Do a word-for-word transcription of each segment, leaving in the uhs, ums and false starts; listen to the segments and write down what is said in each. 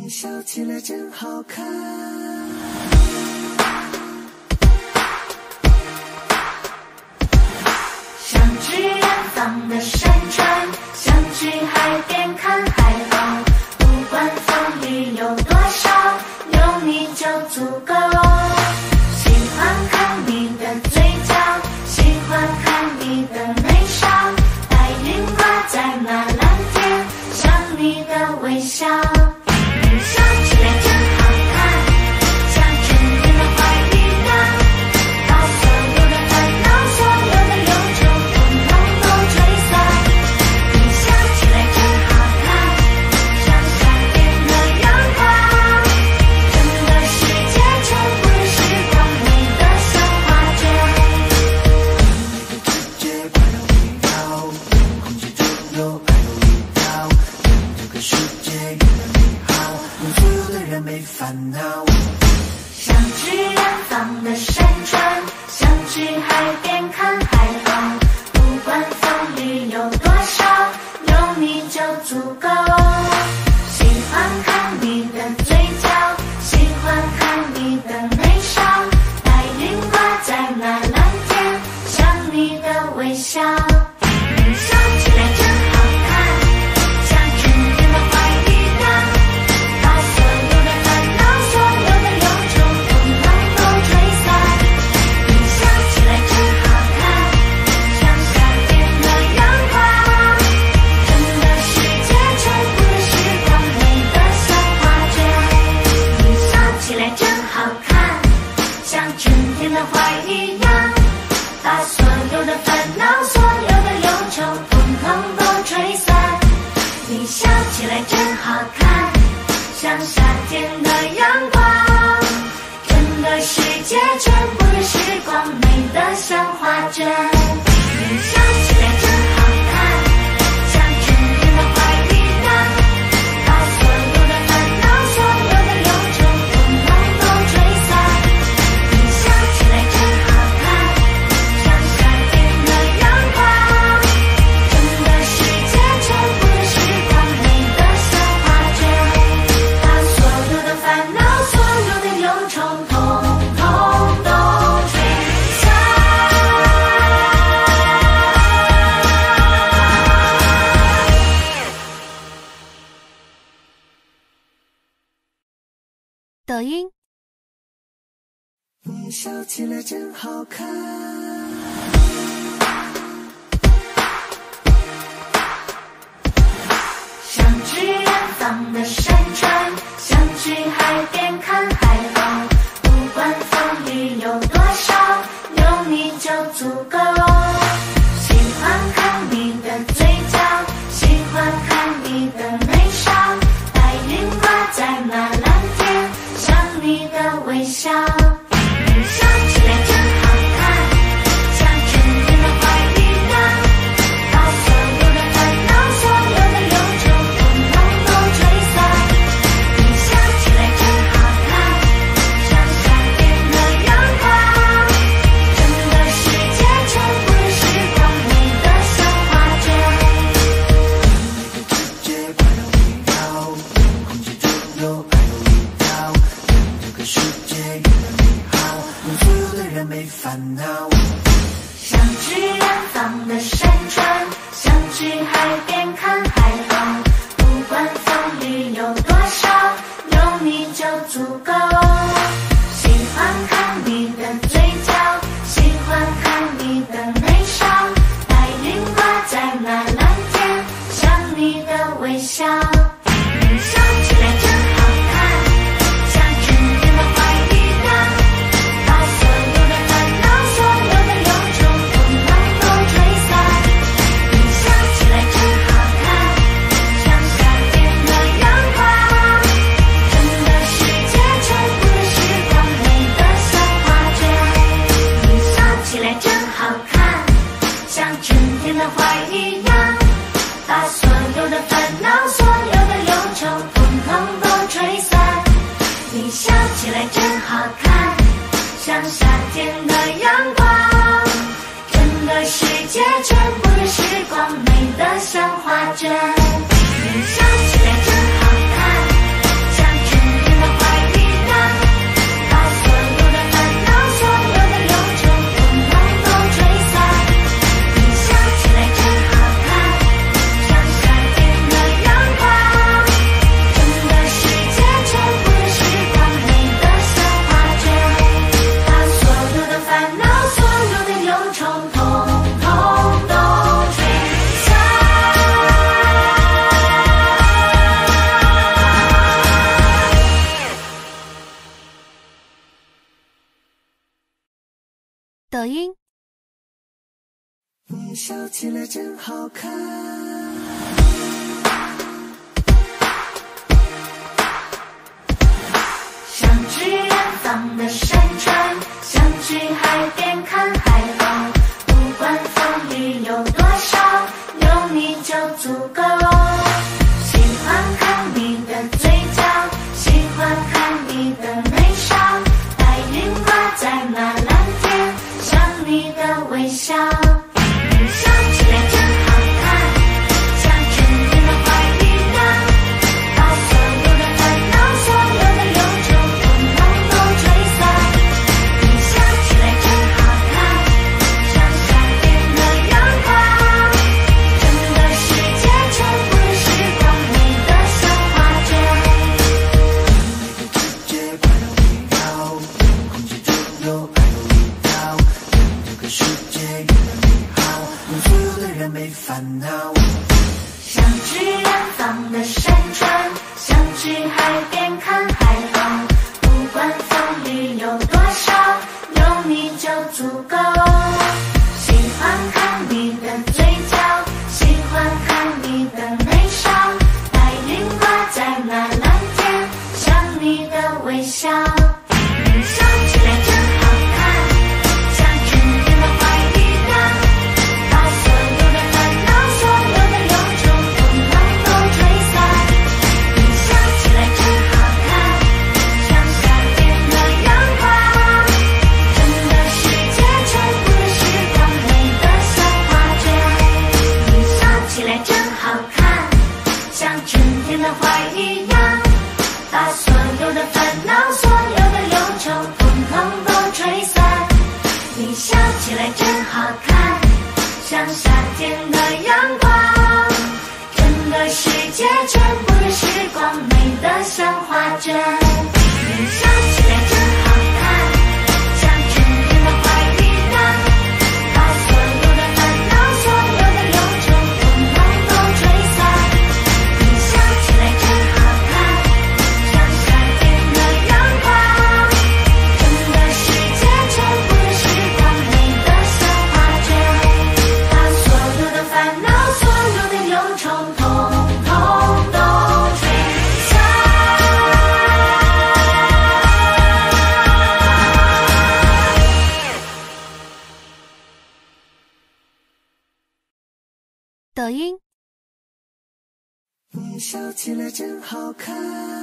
笑起来真好看。 想去远方的山川，想去海边看海浪，不管风雨有多少，有你就足够。喜欢看你的嘴角，喜欢看你的眉梢，白云挂在那蓝天，像你的微笑。你笑起来真好看，像春天的花一样，把所有的烦恼，所有的忧愁统统都吹散。你笑起来真好看，像夏天的阳光，整个世界全部的时光美得像画卷。 每个季节快乐美好，空气中有爱的味道，让这个世界越来越好，让所有的人没烦恼。 想去远方的山川，想去海边看海浪，不管风雨有多少，有你就足够。喜欢看你的嘴角，喜欢看你的眉梢，白云挂在那蓝天，像你的微笑。你笑起来真好看，像春天的花一样，把所有的烦恼，所有的忧愁统统都吹散。你笑起来真好看，像夏天的阳光，整个世界全部的时光美得像画卷。你笑起来真好看，像春天的花一样，把所有的烦恼，所有的忧愁统统都吹散。你笑起来真好看，像夏天的阳光，整个世界全部的时光美得像画卷。你笑起来真好看，像春天的花一样，把所有的烦恼，所有的忧愁统统都吹散。你笑起来真好看，像夏天的阳光，整个世界全部的时光美得像画卷，把所有的烦恼，所有的忧愁统统都吹散。 抖音。 你笑起来真好看。 想去远方的山川，想去海边看海浪，不管风雨有多少，有你就足够。喜欢看你的嘴角，喜欢看你的眉梢，白云挂在那蓝天，像你的微笑。你笑起来真好看，像春天的花一样，把所有的烦恼，所有的忧愁统统都吹散。你笑起来真好看，像夏天的阳光，整个世界全部的时光美得像画卷。 每个季节快乐美好，空气中有爱的味道，让这个世界越来越好，让所有的人没烦恼。 想去远方的山川，想去海边看海浪，不管风雨有多少，有你就足够。喜欢看你的嘴角，喜欢看你的眉梢，白云挂在那蓝天，像你的微笑。你笑起来真好看，像春天的花一样，把所有的烦恼，所有的忧愁统统都吹散。你笑起来真好看，像夏天的阳光，整个世界全部的时光美得像画卷。你笑起来真好看，像春天的花一样，把所有的烦恼，所有的忧愁统统都吹散。你笑起来真好看，像夏天的阳光，整个世界全部的时光美得像画卷。你笑起来真好看，像春抖音。 嗯，笑起来真好看。 想去远方的山川，想去海边看海鸥。不管风雨有多少，有你就足够。喜欢看你的嘴角，喜欢看你的眉梢，白云挂在那蓝天，像你的微笑。你笑起来真好看，像春天的花一样，把所有的烦恼，所有的忧愁，统统都吹散。你笑起来真好看，像夏天的阳光，整个世界全部的时光，美得像画卷。 每个季节快乐围绕，空气中有爱的味道，这个世界越来越好，让所有的人没烦恼。 想去远方的山川，想去海边看海鸥。不管风雨有多少，有你就足够。喜欢看你的嘴角，喜欢看你的眉梢，白云挂在那蓝天，像你的微笑。你笑起来真好看，像春天的花一样，把所有的烦恼，所有的忧愁，统统都吹散。你笑起来真好看，像夏天的阳光，整个世界全部的时光，美得像画卷。你笑起来真好看，像春天的花一样，把所有的烦恼，所有的忧愁，统统都吹散。你笑起来真好看，像夏天的阳光，整个世界全部的时光，美得像画卷。你笑起来真好看，像春天的花一样，把所有的烦恼，所有的忧愁，统统都吹散。你笑起来真好看，像夏天的阳光，整个世界全部的时光，美得像画卷，把所有的烦恼，所有的忧愁，统统都吹散。 抖音。 嗯，笑起来真好看。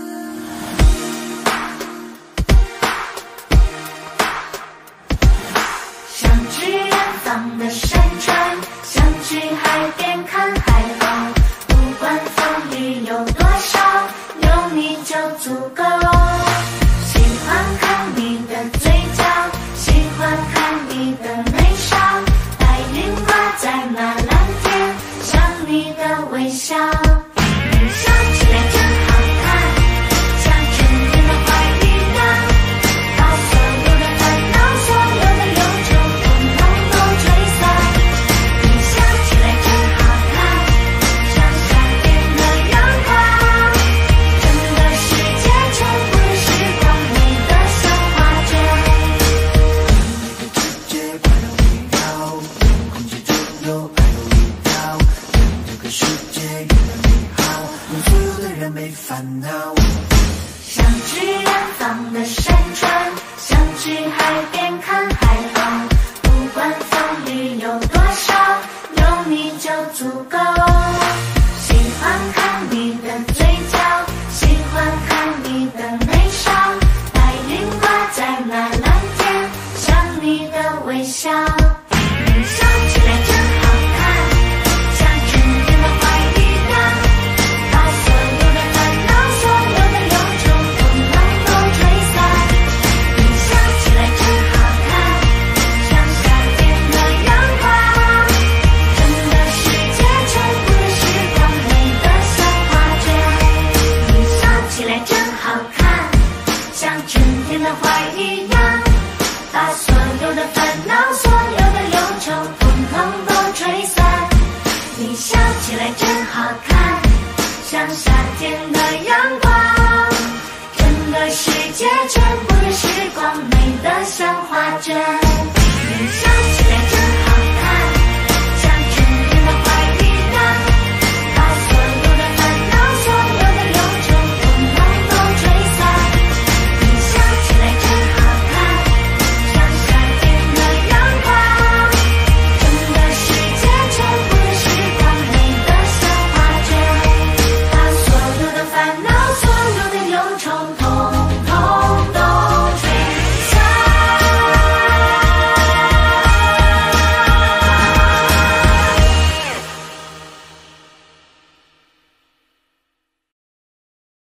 想去远方的山川，想去海边看海鸥。不管风雨有多少，有你就足够。喜欢看你的嘴角，喜欢看你的眉梢，白云挂在那蓝天，像你的微笑。你笑起来真好看，像春天的花一样，把所有的烦恼，所有的忧愁，统统都吹散。你笑起来真好看，像夏天的阳光，整个世界全部的时光，美得像画卷。 每个季节快乐围绕，空气中有爱的味道，这个世界越来越好，让所有的人没烦恼。 想去远方的山川，想去海边看海鸥。不管风雨有多少，有你就足够。喜欢看你的嘴角，喜欢看你的眉梢，白云挂在那蓝天，像你的微笑。你笑起来真好看，像春天的花一样，把所有的烦恼，所有的忧愁，统统都吹散。你笑起来真好看，像夏天的阳光，整个世界全部的时光，美得像画卷。你笑起来真好看，像春天的花一样，把所有的烦恼，所有的忧愁，统统都吹散。你笑起来真好看，像夏天的阳光，整个世界全部的时光，美得像画卷。你笑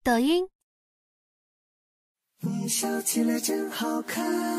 抖音。 你笑起来真好看。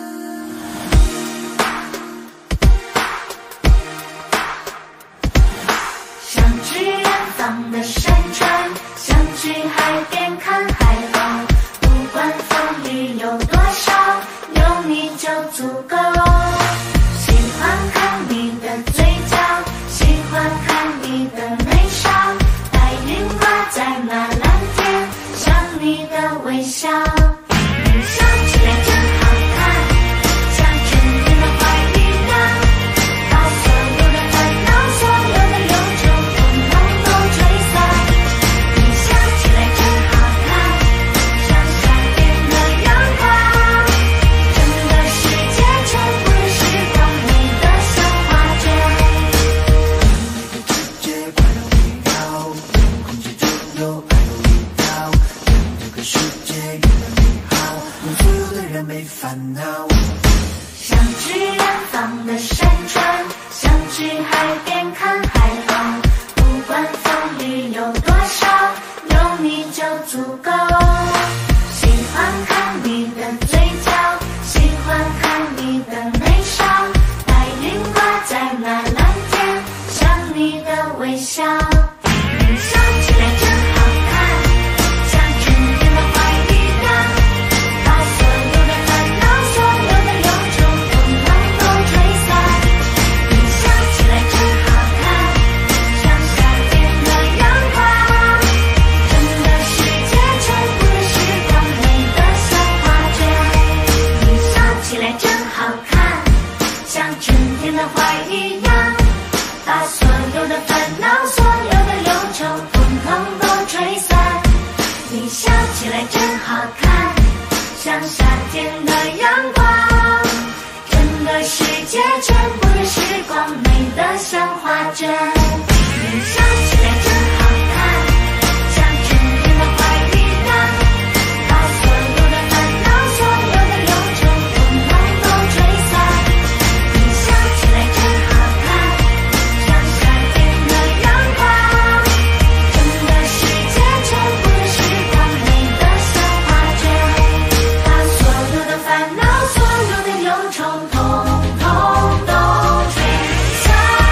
想去远方的山川，想去海边看海浪。不管风雨有多少，有你就足够。喜欢看你的嘴角，喜欢看你的眉梢，白云挂在那蓝天，像你的微笑。你笑起来真好看，像春天的花一样，把所有的烦恼，所有的忧愁，统统都吹散。你笑起来真好看，像夏天的阳光，整个世界全部的时光，美得像画卷。 每个季节快乐围绕，空气中有爱的味道，这个世界越来越好，让所有的人没烦恼。 想去远方的山川，想去海边看海浪。不管风雨有多少，有你就足够。喜欢看你的嘴角，喜欢看你的眉梢，白云挂在那蓝天，像你的微笑。你笑起来真好看，像春天的花一样，把所有的烦恼，所有的忧愁，统统都吹散。你笑起来真好看，像夏天的阳光，整个世界全部的时光，美得像画卷。你笑起来真好看，像春天的花一样，把所有的烦恼，所有的忧愁，统统都吹散。你笑起来真好看，像夏天的阳光，整个世界全部的时光，美得像画卷。你笑起来真好看，像春天的花一样，把所有的烦恼，所有的忧愁，统统都吹散。你笑起来真好看，像夏天的阳光，整个世界全部的时光，美得像画卷，把所有的烦恼，所有的忧愁，统统都吹散。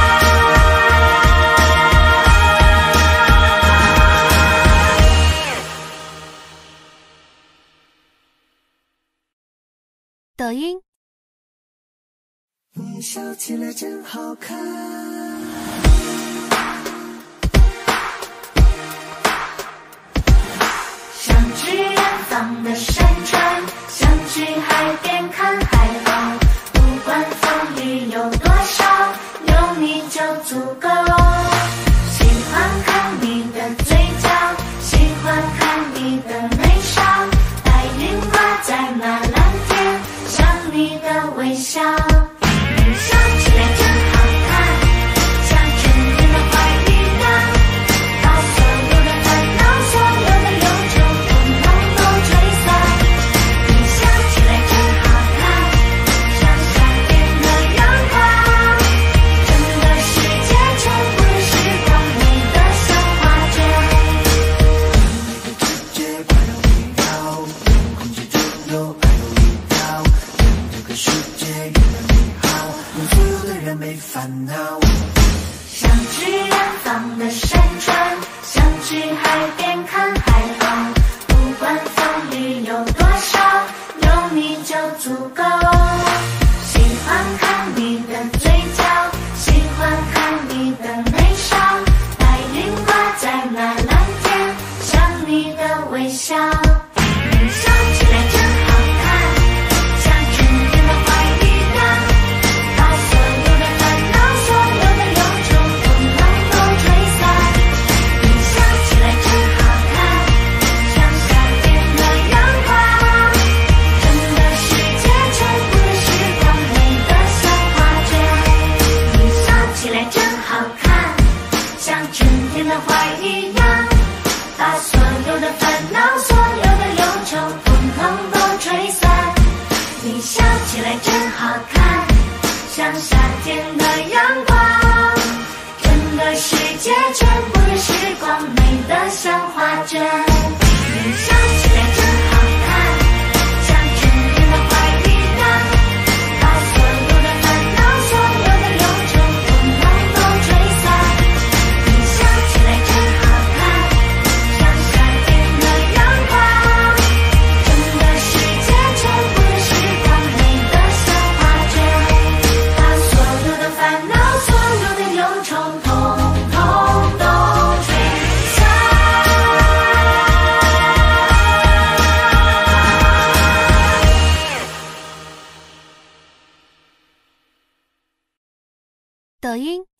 抖音。 你笑起来真好看。 想去远方的山川，想去海边看海浪。不管风雨有多少，有你就足够。喜欢看你的嘴角，喜欢看你的眉梢，白云挂在那蓝天，像你的微笑。你笑起来真好看，像春天的花一样，把所有的烦恼，所有的忧愁，统统都吹散。你笑起来真好看，像夏天的阳光，整个世界全部的时光，美得像画卷。 每个季节快乐围绕，空气中有爱的味道，这个世界越来越好，让所有的人没烦恼。 想去远方的山川，想去海边看海浪。不管风雨有多少，有你就足够。喜欢看你的嘴角，喜欢看你的眉梢，白云挂在那蓝天，像你的微笑。你笑起来真好看，像春天的花一样，把所有的烦恼，所抖音。